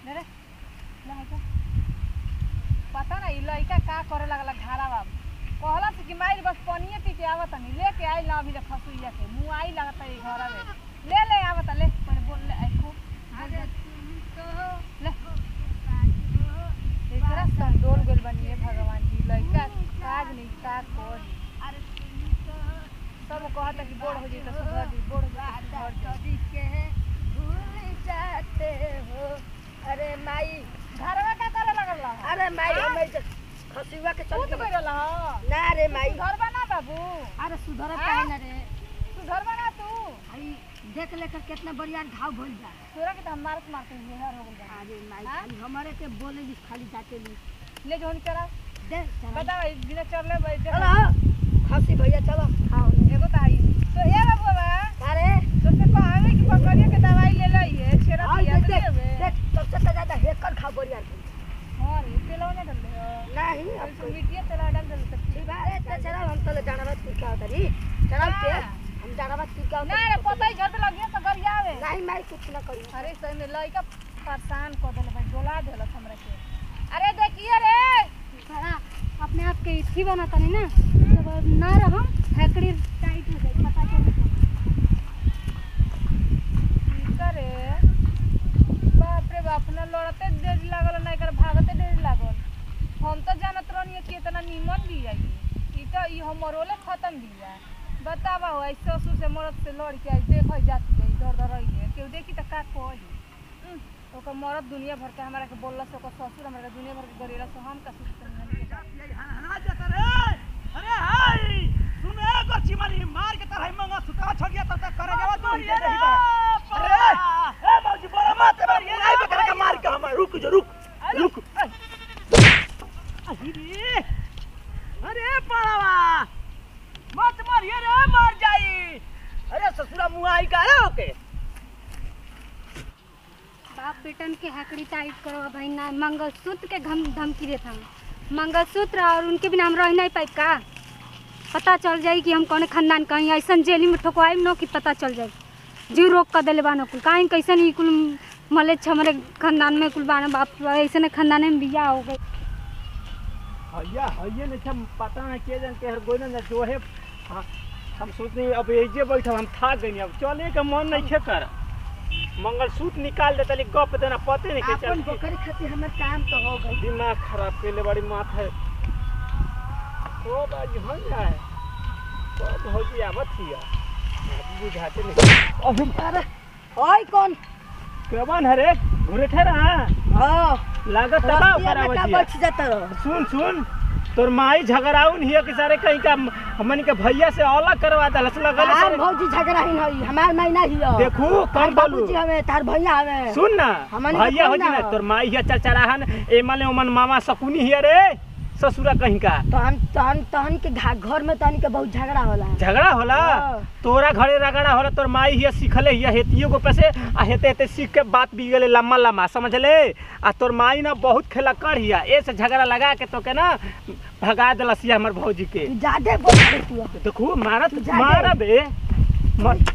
रे लइका पता नहीं लइका का करे लगला घारा बाबू कहला कि माई बस पनिए पी के आवत नहीं लेके आई ना अभी खसुइया के मुंह आई लगता है घर में ले आवत ले पर बोल ले आखो अरे ले एकरा संडोल गेल बनिए भगवान जी लइका काज नहीं का कोड अरे सब कहता कि बोड़ हो जी तो सुधर जी बोड़ हो जी के भूल जाते हो अरे माई घरवा का करे लगल अरे माई हम खसिवा के चल के बैठल ह ना रे माई घर बना बाबू अरे सुधर काहे ना रे सुधर बना तू आई देख लेकर कितना बढ़िया घाव भइल जा तोरा के त हम मारते हेहर हो गइल अरे माई हमरे के बोले जी खाली जाते ले जोन करा दे बता बिना चढ़ले भाई चलो खसी भैया चलो हां एगो त आई तो ए बाबू अरे तो से कहवे कि बकरिया के दवाई ले लई है छेरा पिया देख सबसे ज्यादा हेकर खा बढ़िया और तेलवा ना डाल दे नहीं अब तो मीठिया तेल डाल दे तो ठीक है ए चला हम तो जाना बात का तरी चला के हम जाना बात का ना रे पता ही घर पे लग गया तो घर आवे नहीं मैं कुछ ना करूं अरे सही में लइका परेशान कर देले भाई डोला देला हमरा के अरे देखिए रे सारा अपने आप के इथी बनाता नहीं ना जब ना रहो हैकड़ी टाइट हो गई पता चल करे बाप रे बाप ना लड़ते देर लागल ना कर भागते देर लागल हम तो जानत रहनी कि इतना नीमन भी आई ई तो ई हमरोले खत्म भी है बतावा हो ऐसे ससुर से मरद से लड़ के देख जाती है इधर उधर रही है केहू देखी त का कही ओकर मरद दुनिया भर के हमरा के बोलला से ओकर ससुर हमरा के दुनिया भर के गरेला से हम का सोचते नहीं हना जाता रे अरे हाय सुने गची मारी मार के तरह मंगा सुता छोड़ दिया तब तक करे जावा तू दे दे अरे ए बाबूजी बोला मत मार आई बकरा का मार के हम रुक जो रुक अरे अरे पाड़वा मत मारिए रे मर जाई अरे ससुरा मुंह आई का रे ओके बाप बेटन के हैकड़ी टाइट करो भाई ना मंगलसूत्र के धमकी देता हूँ मंगलसूत्र और उनके बिना हम रह नहीं पाए का पता चल जाए कि हम कौन खानदान कहीं ऐसा जेली में ठोकवाई न कि पता चल जाए जीव रोक कर दिले बानो कुल कहीं कैसे नहीं कुल मले हमारे खानदान में कुल बाना बाप ऐसे खानदान में बिया हो गए हइया नहीं पता नहीं के जन के हर गोई ना जो है हम सोचने अब एजे बैठा हम थक गई अब चले के मन नहीं खे कर मंगलसूत्र निकाल देता ले गप देना पते नहीं के चल बकरी खातिर हमर काम तो हो गई दिमाग खराब के ले बड़ी माथा है तो बाजी हो जाए तो हो जी आवत हिया बुझाते नहीं अभी अरे ओए कौन केवन हरे घुरे ठहरा हां लागत दबाव करावजिया सुन तोर माई झगड़ाउन हिया के सारे कहीं का हमन के भैया से अलग करवा दलस लगल सारे भौजी झगड़ा ही नहीं हमार माई ना हिया देखू कौन बोलू बाबूजी हमें तार भैया हमें सुन ना भैया हो जी ना तोर माई हिया चचराहन एमले ओमन मामा सकुनी हिया रे ससुरा कहीं का तहन के घर में तहन के बहुत झगड़ा होला तोरा घरे रगड़ा होला तोर माई हिया सिखले हिया हेतियो को पैसे आ हेते सीख के बात भी गेले लम्मा समझ ले आ तोर माई ना बहुत खेला कर हिया ऐसे झगड़ा लगा के तो के ना भगा दलसिया हमर भौजी के ज्यादा बोल रे तू देखो मारा बे मत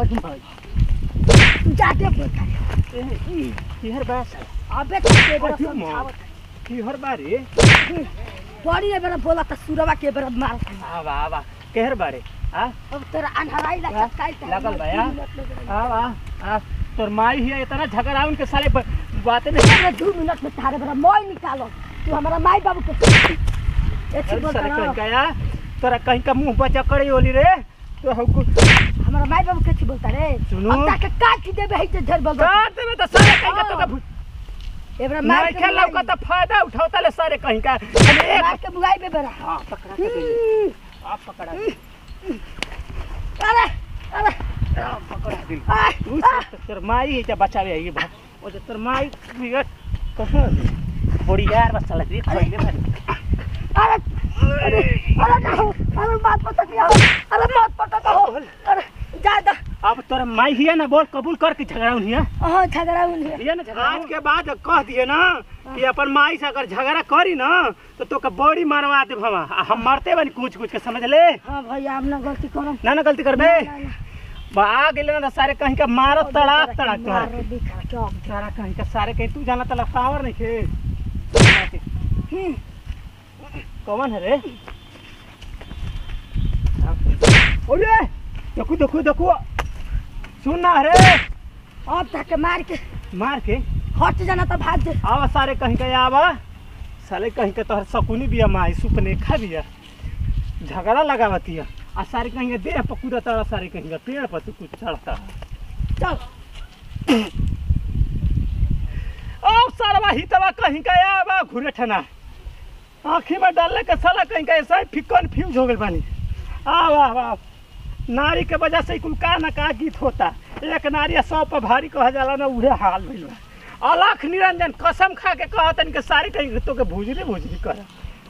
तू ज्यादा बोल ई हर बात अबे के हर बारे बड़ी है मेरा बोला त सुरवा के बरा मार वाह केहर बारे आ अब तेरा अनहराई लगल भैया आ तोर माई हिया इतना झगड़ा उनके साले बातें नहीं अरे 2 मिनट में तारे बरा मोई निकालो तू हमारा माई बाबू के ऐसे बोल कहीं गया तोरा कहीं का मुंह बचा करे ओली रे तो हमको हमारा माई बाबू के बोलता रे सुनो अब तक काट दे बे है झर बोल काट दे तो सारे कहीं का तो एबरा मार के लौका तो फायदा उठावता ले सारे कहीं का मार के बुगाई में बरा हां पकड़ा के आप पकड़ा अरे पकड़ा दिन तू तेरे माई है जब बचावे है ये बात ओ तेरे माई बिगड़ कहां बड़ी यार बस चला रे खोले भाई अरे बात पता क्या अरे मत पता हो अरे ज्यादा अब तोरा माई हिया ना बोल कबूल कर के झगड़ाउन हिया हां झगड़ाउन हिया ना झगड़ा आज के बाद कह दिए ना कि अपन माई से अगर झगड़ा करी ना तो तोके बड़ी मारवा दे भवा हम मारते बनी कुछ के समझ ले हां भैया हम ना गलती करम ना गलती करबे आ गेले ना सारे कहीं का मारो तड़ाक तड़ाक मारो दिखा चौक सारा कहीं का सारे कहीं तू जाना तला पावर नहीं खे कौन है रे ओरे देखो देखो देखो सुन ना रे अब तक मार के हट जाना तो भाग दे आवा सारे कहीं का आवा साले कहीं का तोहर सकुनी बिया माई सुपने खा बिया झगड़ा लगावती है आ सारे कहीं का देह पकूदा तारा सारे कहीं का पेड़ पर तू कुछ चढ़ता चल ओ सारवा हितवा कहीं का आवा घुरे ठना आँखी में डालने के साला कहीं का ऐसा फिकन फ्यूज हो गए बानी आवा आवा नारी के वजह से कुल का ना का गीत होता एक नारी 100 पर भारी कहा जाला ना उहे हाल भइल बा अलख निरंजन कसम खा के कहतन के सारी कहीं तो के भुजरी भुजरी कर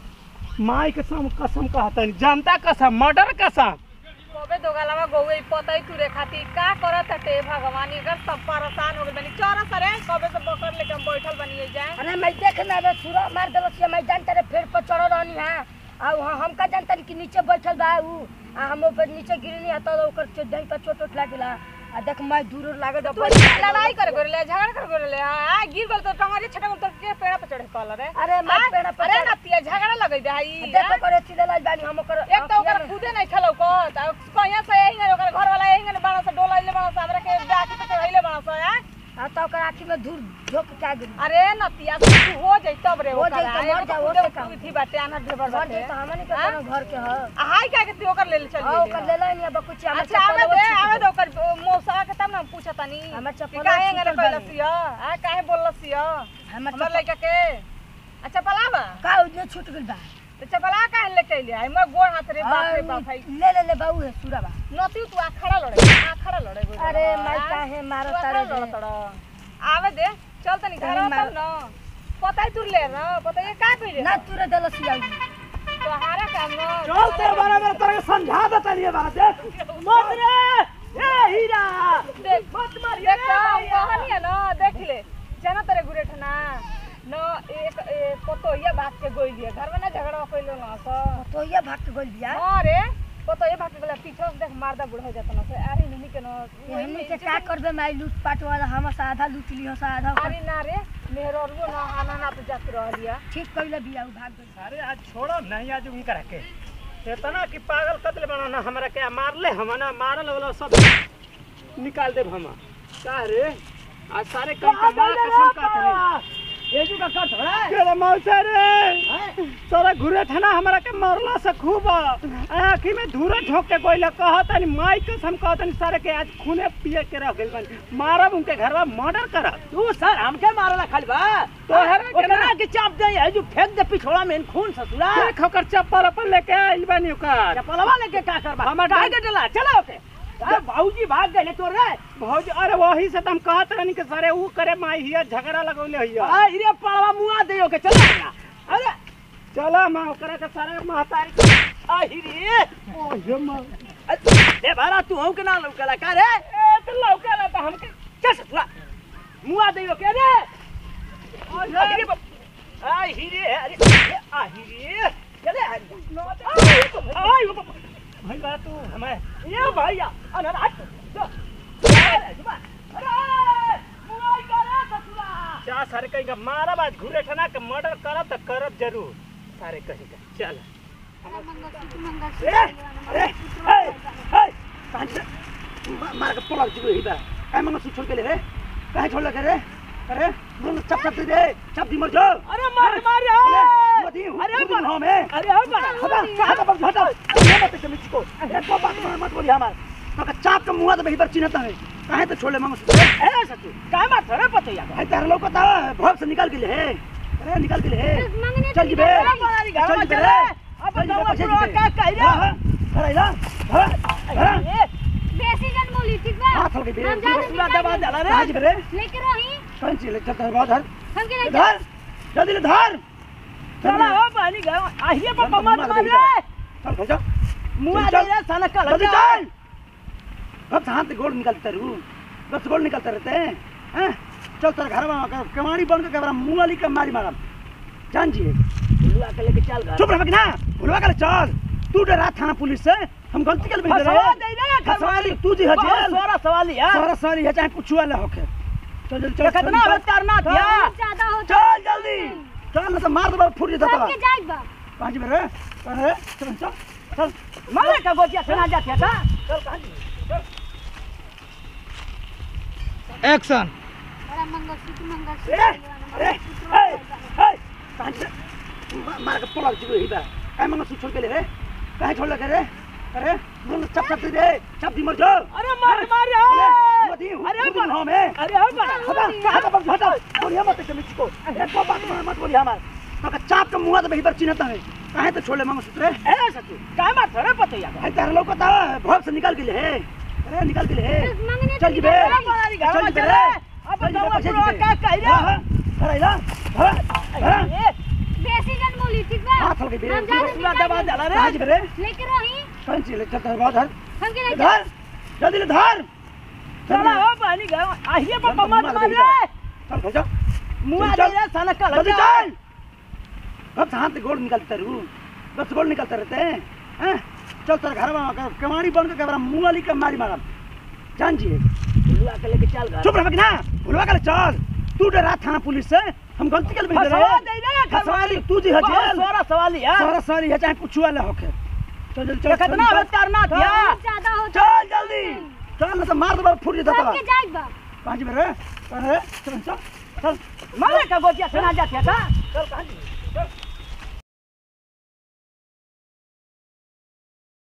माई के कसम कहतन जनता कसम मर्डर कसम कबे दोगालावा गौए पतई तुरे खाती का करत हटे भगवान एकर सब परेशान हो गए बनी चोरा सरे कबे से बकर लेके हम बैठल बनिए जाए अरे मैं देख ना रे छुरा मार देलस मैं जानता रे पेड़ पर चढ़ रहनी है आ हमका जानता कि नीचे बैठल बा ऊ आ हम ऊपर नीचे गिरनी है तो ओकर दही पर चोट उठ लागला आ देख मैं दूर लागल तू लड़ाई करे गोरले झगड़ा करे गोरले आ गिर गल तो टंगरी छटक तो के पेड़ पे चढ़े कल रे अरे मैं पेड़ पर अरे नतिया झगड़ा लगई दे आई देख करे चिल्ला लाज बानी हम ओकर एक तो ओकर खुदे नहीं खेलौ को कहिया से यही ओकर घर वाला यही बाणा से डोलाइले बाणा से हमरा के डाकी पे चढ़ाइले बाणा से आ तो ओकर आंखी में धूर झोंक के गिर अरे नतिया तू हो जाई तब रे हो ओकर जाई तो मर जा ओसे काम थी बाटे आना ढेबर मर बाटे जाई तो हमनी के कोनो घर के ह हाय का के तू ओकर ले चल आ ओकर ले नहीं अब कुछ हम अच्छा आवे दे ओकर मौसा के तब ना पूछतानी हमर चप्पल काहे गरे कहलसिया आ काहे बोललसिया हमर लइका के अच्छा पलावा का उजने छूट गेल बा तो चपला काहे लेके अइले आई मैं गोड़ हाथ रे बाप रे बाप भाई ले बाऊ है सुराबा नती तू आखड़ा लड़े अरे मैं काहे मारो तारे तड़ आवे दे चल तनी घर तब न पता ही तू ले ना पता ये का कइले ना तुरे देलस आई तो हारा काम न चल तेरे बारे में तेरे समझा देता नहीं बात देख मत रे ए हीरा देख मत मार ये कहानी है ना देख ले जाना तेरे गुरे ठना न एक पतो ये बात के गोइलिए घर में ना झगड़ा कइलो ना तो ये भाग के गोल दिया हां रे पतो ये भाग के गला पीछे देख मारदा बुढ़ हो जाता ना से अरे नहीं के न हमनी के का करबे माई लूट पाट वाला हम से आधा लूट लियो से आधा अरे ना रे मेहररुओ ना आना ना तो जात रहलिया ठीक कइले बिया भाग गइल अरे आज छोड़ो नहीं आज उनका रखे इतना कि पागल कत्ल बनाना हमरा के मार ले हम ना मारल वाला सब निकाल दे हम का रे आज सारे कहीं का मार कसम का एजू का कट है तेरा मौसा रे सारा घुरे थाना हमरा के मारला से खूब आँखी में धूरा ठोक के कोइला कहतन माई कसम कहतन सारे के आज खूने पिए के रह गेल बन मारब उनके घरवा मर्डर करब तू सर हमके मारला खाली बा तोहर ओकरा के चाप दे है जो फेंक दे पिछोड़ा में खून ससुरा देख ओकर चप्पल अपन लेके आइल बानी ओकर चपलवा लेके का करबा हमर काहे के डला चलो ओके बाबूजी भाग गए तोर रे भौजी अरे वही से हम कहत रहनी के सारे ऊ करे माई हिया झगड़ा लगौले हिया आ हिरे पड़वा मुआ दे ओके चलो अरे चला मां ओकरा के सारे महतारी आ हिरे ओ हे मां ए बारा तू हम के ना लौकला का रे ए तो लौकला त हमके चल ससुरा मुआ दे ओके रे आ हिरे आ हिरे अरे आ हिरे चले आई भाई बा तू हमें ये भैया अरे हट अरे मुआई करे ससुरा जा सारे कहीं का मारा बात घुरे ठना के मर्डर करब त करब जरूर सारे कहीं का चल मार के पलक जुए ही बा काय मन से छोड़ के ले रे काहे छोड़ के रे अरे बोल चप चप दे चप दी मर जा अरे मार मार अरे हो में अरे हो बड़ा हटा हटा बस हटा ये मत के मिच को एक बात मत बोली हमार तो चाप के मुंह तो भीतर चिन्हता है काहे तो छोड़ ले मंग ए ससुर काय बात रे पतैया भाई तार लोग का भोग से निकाल के ले अरे निकाल के ले चल जी बे चल जी बे अब गांव पूरा का कह रे अरे ला बेसी जन बोली ठीक बा हाथ लगे बे हम जा पूरा दबा डाला रे आज बे लेके रही कौन सी ले चल बहुत धर हम के नहीं धर जल्दी ले धर चला हो पानी गांव आहिए पापा मत मार रे चल भैया मुआ दे रे साला कल जल्दी चल बस हाथ गोड़ निकालते रहू बस गोड़ निकालते रहते हैं चल तेरे घर में कमाड़ी बन के कैमरा मुंह वाली का मारी मारा जान जी बुलवा के लेके चल घर चुप रह ना बुलवा कर चल तू डरा थाना पुलिस से हम गलती कर फसवा दे ना सवाली तू जी हजे सारा सवाल है सारा सवाली है चाहे कुछ वाला होके चल जल्दी चल कितना अवत करना था ज्यादा हो चल जल्दी चल ना तो मार दे फूट जाता सबके जाए बा 5 मिनट अरे चल चल चल मारे का गोजिया सुना जाती है चल कहां एक्शन बड़ा मंगलसूत्र अरे ए मार के पलक जी ही बा काय मंगल सूत्र छोड़ के ले रे काहे छोड़ लगे रे अरे मुंह चप चप दे चप दी मर जा अरे मार अरे हम है अरे हम हटा हटा बोलिया मत के मिच को एक बात मत बोलिया हमार तो का चाप के मुंह पे भीतर चिन्हता है काहे तो छोड़ ले मंगल सूत्र ए सतु का मार थोड़े पते या है तार लोग का भोग से निकाल के ले अरे निकाल के ले चल जी बे चल जी बे अब गांव का कह रे अरे बेसी जन बोली ठीक बा हाथ लगे बे पूरा दबा डाला रे हां जी बे लेके रही कौन सी ले चलता है धर हमके नहीं धर जल्दी ले धर चला हो पानी गांव आइए पापा मत मार रे चल खा जा मुआ दे रे साला का जल्दी चल अब हाथ से गोल निकालते रू बस गोल निकालते रहते हैं चल तेरे घर में कमाड़ी बन के कैमरा मुंह वाली का मारी मारा जान जी बुलवा के लेके चल घर चुप रह ना बुलवा के चल तू डरा थाना पुलिस से हम गलती कर फसवा दे ना सवाली तू जी हजे सारा सवाल है सारा सवाली है चाहे कुछ वाला होके चल जल्दी चल कितना अवत करना था ज्यादा हो चल जल्दी चल ना तो मार दे फूट जाता सबके जाए बा 5 मिनट अरे चल चल मारे का गोजिया सुना जाती है चल कहां